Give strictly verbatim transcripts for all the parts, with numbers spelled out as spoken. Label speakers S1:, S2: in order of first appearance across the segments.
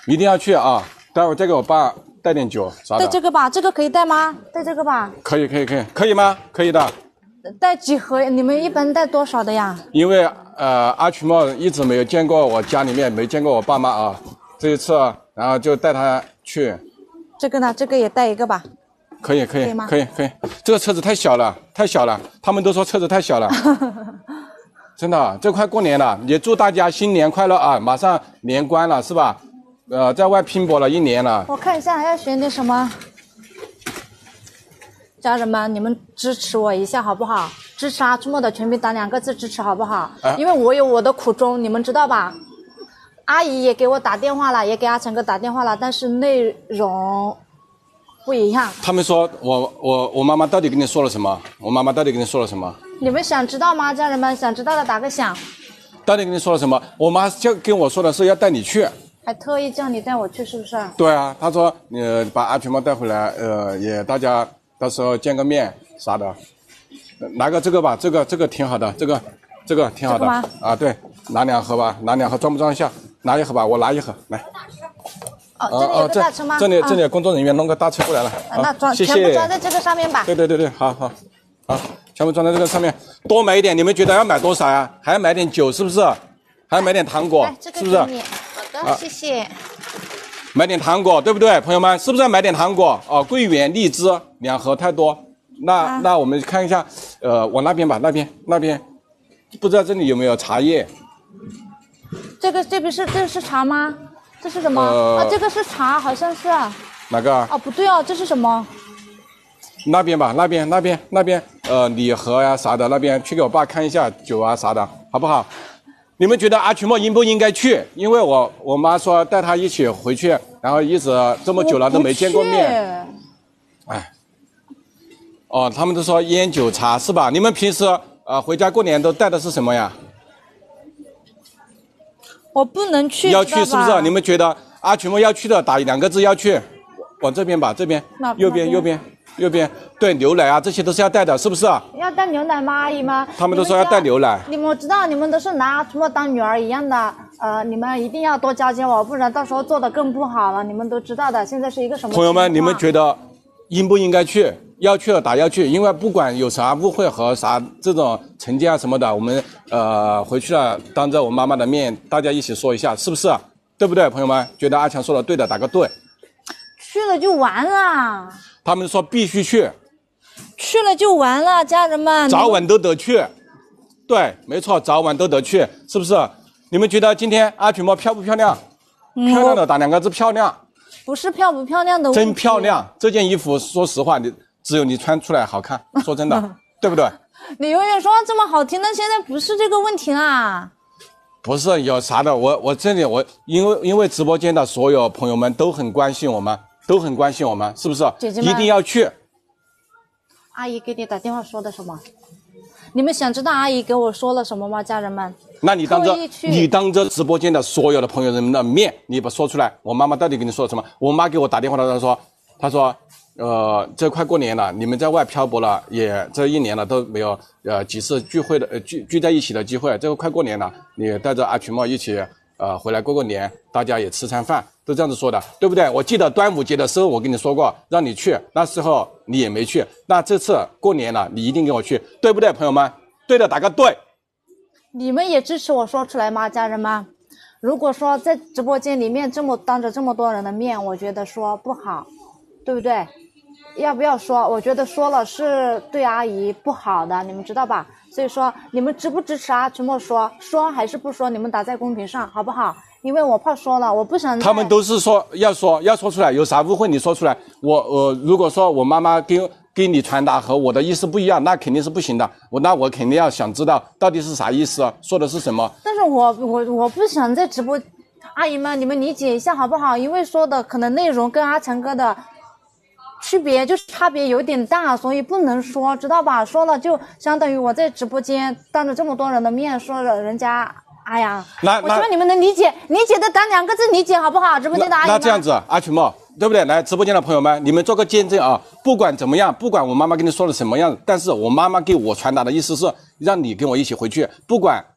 S1: 一定要去啊！待会儿再给我爸带点酒啥的。
S2: 带这个吧，这个可以带吗？带这个吧。
S1: 可以可以可以，可以吗？可以的。
S2: 带几盒？你们一般带多少的呀？
S1: 因为呃，阿曲茂一直没有见过我家里面，没见过我爸妈啊。这一次，然后就带他去。
S2: 这个呢？这个也带一个吧。
S1: 可以可以
S2: 可以吗？
S1: 可以可以。这个车子太小了，太小了。他们都说车子太小了。真的，这快过年了，也祝大家新年快乐啊！马上年关了是吧？呃，在外拼搏了一年了。
S2: 我看一下还要选点什么。家人们，你们支持我一下好不好？支持阿曲茂的全拼打两个字支持好不好？啊、因为我有我的苦衷，你们知道吧？阿姨也给我打电话了，也给阿成哥打电话了，但是内容不一样。
S1: 他们说我我我妈妈到底跟你说了什么？我妈妈到底跟你说了什么？
S2: 你们想知道吗？家人们想知道的打个响。
S1: 到底跟你说了什么？我妈就跟我说的是要带你去，
S2: 还特意叫你带我去，是不是？
S1: 对啊，她说你、呃、把阿曲茂带回来，呃，也大家到时候见个面啥的。拿个这个吧，这个这个挺好的，这个这个挺好的。
S2: 这个吗？
S1: 啊，对，拿两盒吧，拿两盒装不装一下？拿一盒吧，我拿一盒来。
S2: 哦，这里有个大车吗？
S1: 这里这里工作人员弄个大车过来了。
S2: 啊、那装
S1: 谢谢。
S2: 全部装在这个上面吧。
S1: 对对对对，好好好，全部装在这个上面，多买一点。你们觉得要买多少呀？还要买点酒是不是？还要买点糖果，
S2: 这个
S1: 是不是？
S2: 好的，谢谢。
S1: 买点糖果，对不对，朋友们？是不是要买点糖果？哦，桂圆、荔枝两盒太多。那、啊、那我们看一下，呃，往那边吧，那边那边，不知道这里有没有茶叶？
S2: 这个这个是这是茶吗？这是什么？呃、啊，这个是茶，好像是。
S1: 哪个？
S2: 哦，不对哦，这是什么？
S1: 那边吧，那边那边那边，呃，礼盒呀、啊、啥的，那边去给我爸看一下酒啊啥的，好不好？你们觉得阿曲茂应不应该去？因为我我妈说带他一起回去，然后一直这么久了都没见过面。哎，哦，他们都说烟酒茶是吧？你们平时呃回家过年都带的是什么呀？
S2: 我不能去，
S1: 要去是不是？你们觉得阿曲茂要去的，打两个字要去，往这边吧，这边，右边右边右边，对，牛奶啊这些都是要带的，是不是？
S2: 要带牛奶吗，阿姨们？
S1: 他们都说要带牛奶。
S2: 你们我知道，你们都是拿阿曲茂当女儿一样的，呃，你们一定要多交接我，不然到时候做的更不好了。你们都知道的，现在是一个什么？
S1: 朋友们，你们觉得应不应该去？要去的打要去，因为不管有啥误会和啥这种成见啊什么的，我们呃回去了，当着我妈妈的面，大家一起说一下，是不是？对不对，朋友们？觉得阿强说的对的，打个对。
S2: 去了就完了。
S1: 他们说必须去。
S2: 去了就完了，家人们。
S1: 早晚都得去。对，没错，早晚都得去，是不是？你们觉得今天阿曲茂漂不漂亮？嗯、漂亮的打两个字，漂亮。
S2: 不是漂不漂亮的问题。
S1: 真漂亮，这件衣服，说实话，你。只有你穿出来好看，说真的，对不对？
S2: 你永远说这么好听，那现在不是这个问题啦。
S1: 不是有啥的，我我这里我因为因为直播间的所有朋友们都很关心我们，都很关心我们，是不是？
S2: 姐姐们
S1: 一定要去。
S2: 阿姨给你打电话说的什么？你们想知道阿姨给我说了什么吗，家人们？
S1: 那你当着你当着直播间的所有的朋友们的面，你把说出来，我妈妈到底跟你说了什么？我妈给我打电话的时候说，她说。呃，这快过年了，你们在外漂泊了，也这一年了都没有呃几次聚会的呃聚聚在一起的机会。这个快过年了，你带着阿曲茂一起呃回来过过年，大家也吃餐饭，都这样子说的，对不对？我记得端午节的时候我跟你说过，让你去，那时候你也没去。那这次过年了，你一定跟我去，对不对，朋友们？对的，打个对。
S2: 你们也支持我说出来吗，家人们？如果说在直播间里面这么当着这么多人的面，我觉得说不好，对不对？要不要说？我觉得说了是对阿姨不好的，你们知道吧？所以说你们支不支持阿曲茂说说还是不说？你们打在公屏上好不好？因为我怕说了，我不想。
S1: 他们都是说要说要说出来，有啥误会你说出来。我我、呃、如果说我妈妈跟跟你传达和我的意思不一样，那肯定是不行的。我那我肯定要想知道到底是啥意思，说的是什么。
S2: 但是我我我不想在直播，阿姨们你们理解一下好不好？因为说的可能内容跟阿强哥的。区别就是差别有点大，所以不能说，知道吧？说了就相当于我在直播间当着这么多人的面说了人家，哎呀，我希望你们能理解，理解的打两个字理解好不好？直播间的阿姨
S1: 那这样子，阿曲茂，对不对？来，直播间的朋友们，你们做个见证啊！不管怎么样，不管我妈妈跟你说的什么样，但是我妈妈给我传达的意思是让你跟我一起回去，不管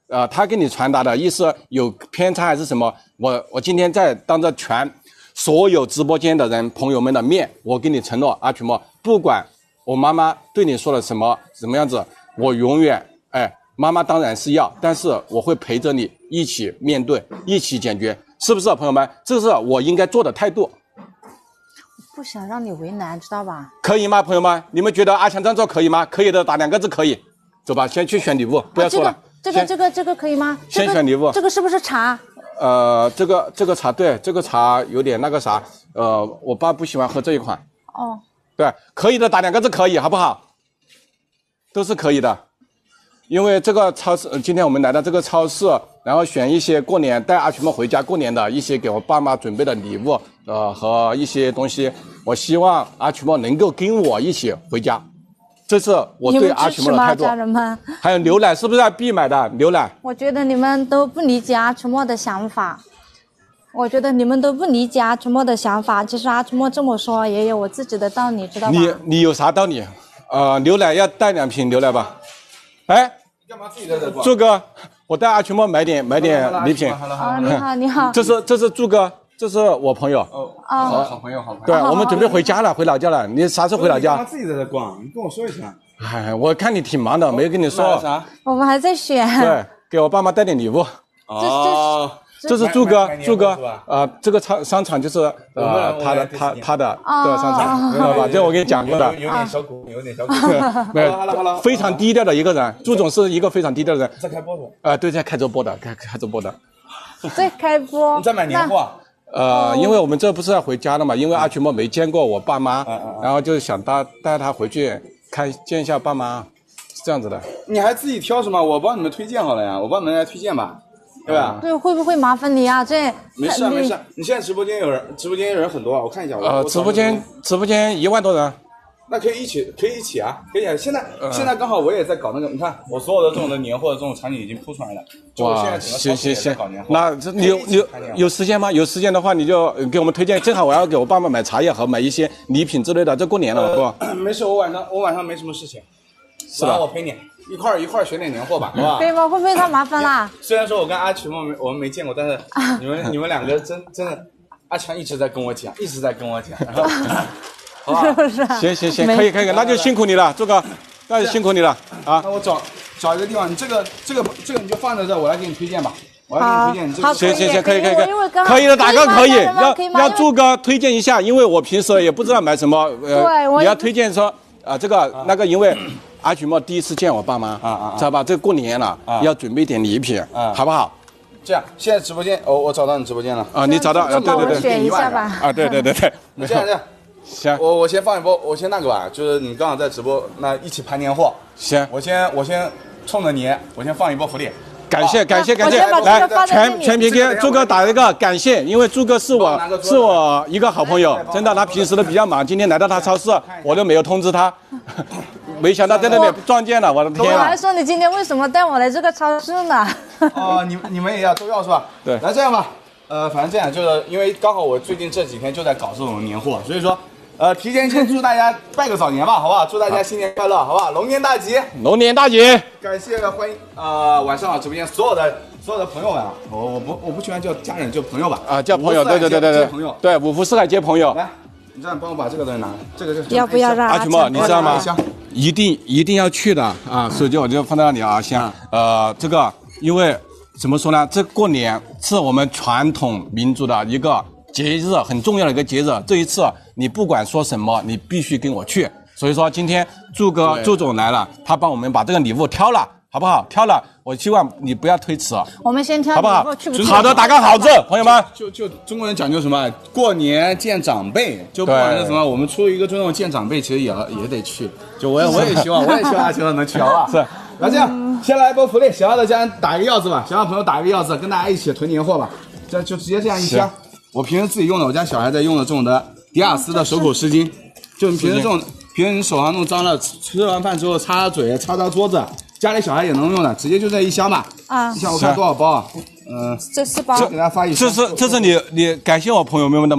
S1: 呃，他给你传达的意思有偏差还是什么？我我今天在当着全所有直播间的人朋友们的面，我给你承诺，阿曲莫，不管我妈妈对你说了什么什么样子，我永远哎，妈妈当然是要，但是我会陪着你一起面对，一起解决，是不是，朋友们？这是我应该做的态度。
S2: 不想让你为难，知道吧？
S1: 可以吗，朋友们？你们觉得阿强这样做可以吗？可以的，打两个字可以。走吧，先去选礼物，不要说了。
S2: 啊、这个这个这个这个可以吗？
S1: 先选礼物。
S2: 这个是不是茶？
S1: 呃，这个这个茶对，这个茶有点那个啥，呃，我爸不喜欢喝这一款。
S2: 哦。
S1: 对，可以的，打两个字可以，好不好？都是可以的。因为这个超市，今天我们来到这个超市，然后选一些过年带阿曲们回家过年的一些给我爸妈准备的礼物，呃和一些东西，我希望阿曲们能够跟我一起回家，这是我对阿曲们的态度。
S2: 家人们，
S1: 还有牛奶是不是要必买的牛奶？
S2: 我觉得你们都不理解阿曲莫的想法，我觉得你们都不理解阿曲莫的想法。其实阿曲莫这么说也有我自己的道理，知道吧？
S1: 你你有啥道理？呃，牛奶要带两瓶牛奶吧？哎，
S3: 干嘛自己在这逛？
S1: 柱哥，我带阿曲莫买点买点礼品。
S2: 啊，你好，你好。
S1: 这是这是柱哥，这是我朋友。
S3: 哦，好好朋友，好朋友。
S1: 对，我们准备回家了，回老家了。你啥时候回老家？
S3: 干嘛自己在这逛？你跟我说一下。
S1: 哎，我看你挺忙的，没跟你说。
S3: 啥？
S2: 我们还在选。
S1: 对，给我爸妈带点礼物。
S3: 哦。
S1: 这是柱哥，柱哥，啊，这个商商场就是呃他的他他的这个商场，知道吧？这我跟你讲过的。
S3: 有点小股，有点小股。
S1: 没有，
S3: 好了好了，
S1: 非常低调的一个人，朱总是一个非常低调的人。
S3: 在开播的。
S1: 啊，对，在开直播的，开开直播的。
S2: 在开播。
S3: 你在买年货？
S1: 呃，因为我们这不是要回家了嘛，因为阿曲莫没见过我爸妈，然后就想带带他回去看见一下爸妈，是这样子的。
S3: 你还自己挑什么？我帮你们推荐好了呀，我帮你们来推荐吧。对吧？
S2: 对，会不会麻烦你啊？这
S3: 没事没事，你现在直播间有人，直播间人很多啊，我看一下。
S1: 呃，直播间直播间一万多人，
S3: 那可以一起，可以一起啊，可以啊。现在现在刚好我也在搞那个，你看我所有的这种的年货的这种场景已经铺出来了。
S1: 哇，行行行，那这你有有有时间吗？有时间的话你就给我们推荐，正好我要给我爸妈买茶叶和买一些礼品之类的，这过年了，
S3: 不？没事，我晚上我晚上没什么事情，
S1: 是吧？
S3: 我陪你。一块儿一块儿选点年货吧，好吧？
S2: 可以吗？会不会太麻烦啦？
S3: 虽然说我跟阿曲我们我们没见过，但是你们你们两个真真的，阿强一直在跟我讲，一直在跟我讲，然后，好吧？
S2: 是不是？
S1: 行行行，可以可以，那就辛苦你了，这个，那就辛苦你了啊。
S3: 那我找找一个地方，你这个这个这个你就放在这，我来给你推荐吧。我来给你推荐，你这个。
S1: 行行行，可以可以
S2: 可以，
S1: 可以的，大哥可以，要要柱哥推荐一下，因为我平时也不知道买什么，呃，你要推荐说啊这个那个，因为。阿曲莫第一次见我爸妈，啊啊，知道吧？这过年了，要准备点礼品，好不好？
S3: 这样，现在直播间，哦，我找到你直播间了。
S1: 啊，你找到？对对对，
S2: 选一下吧。
S1: 啊，对对对对。
S3: 这样这样，
S1: 行，
S3: 我我先放一波，我先那个吧，就是你刚好在直播，那一起盘年货。
S1: 行，
S3: 我先我先冲着你，我先放一波福利。
S1: 感谢感谢感谢，来全全屏给朱哥打一个感谢，因为朱哥是我是我一个好朋友，真的，他平时都比较忙，今天来到他超市，我都没有通知他。没想到在那里撞见了，我的天！
S2: 我还说你今天为什么带我来这个超市呢？
S3: 哦，你你们也要都要是吧？
S1: 对，
S3: 来这样吧，呃，反正这样就是因为刚好我最近这几天就在搞这种年货，所以说，呃，提前先祝大家拜个早年吧，好不好？祝大家新年快乐，好不好？龙年大吉！
S1: 龙年大吉！
S3: 感谢欢迎呃晚上直播间所有的所有的朋友们啊，我我不我不喜欢叫家人，叫朋友吧？
S1: 啊，叫朋友，对对对对对，
S3: 朋友，
S1: 对，五福四海皆朋友。
S3: 来。你这样帮我把这个东西拿，这个是
S2: 要不要让
S1: 阿曲莫，你知道吗？一定一定要去的啊！手机我就放在那里啊，先呃，这个因为怎么说呢？这过年是我们传统民族的一个节日，很重要的一个节日。这一次你不管说什么，你必须跟我去。所以说今天祝哥祝总来了，他帮我们把这个礼物挑了。好不好？挑了，我希望你不要推迟。
S2: 我们先挑，
S1: 好不好？
S2: 去不去
S1: 好的，打个好字，朋友们。
S3: 就就中国人讲究什么？过年见长辈，就不管是什么，我们出一个这种见长辈，其实也也得去。就我也我也希望，我也希望阿球能去，好不好？
S1: 是。
S3: 那这样，先来一波福利，想要的家人打一个钥匙吧，想要朋友打一个钥匙，跟大家一起囤年货吧。这就直接这样一箱。我平时自己用的，我家小孩在用的这种的迪亚斯的手口湿巾，就你平时这种，平时你手上弄脏了，吃完饭之后擦擦嘴，擦擦桌子。家里小孩也能用的，直接就这一箱吧。啊，一箱我看多少包啊？嗯，
S2: 这四包。
S3: 这给大家发一箱。
S1: 这是这是你你感谢我朋友们的吗？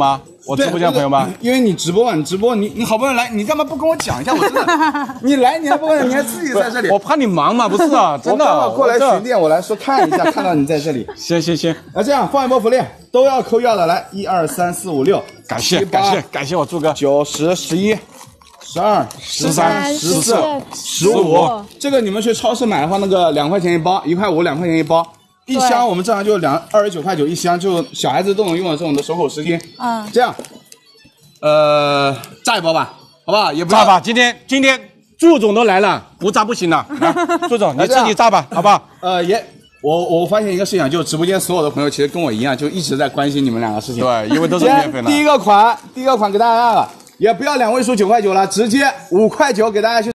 S1: 我直播间的朋友们，
S3: 因为你直播嘛，你直播你你好不容易来，你干嘛不跟我讲一下？我真的，你来你还不问，你还自己在这里。
S1: 我怕你忙嘛，不是啊，真的。
S3: 我过来巡店，我来说看一下，看到你在这里。
S1: 行行行，
S3: 那这样放一波福利，都要扣要的，来一二三四五六，
S1: 感谢感谢感谢我柱哥，
S3: 九十十一。十二、十三、十四、十五，这个你们去超市买的话，那个两块钱一包，一块五、两块钱一包，一箱我们正常就两二十九块九一箱，就小孩子都能用的这种的手口湿巾。嗯，这样，呃，炸一包吧，好不好？也不
S1: 炸吧，今天今天祝总都来了，不炸不行了。祝总你自己炸吧，好不好？
S3: 呃，也。我我发现一个事情，就直播间所有的朋友其实跟我一样，就一直在关心你们两个事情。
S1: 对，因为都是免费的。
S3: 第一个款，第一个款给大家了。也不要两位数九块九了，直接五块九给大家去。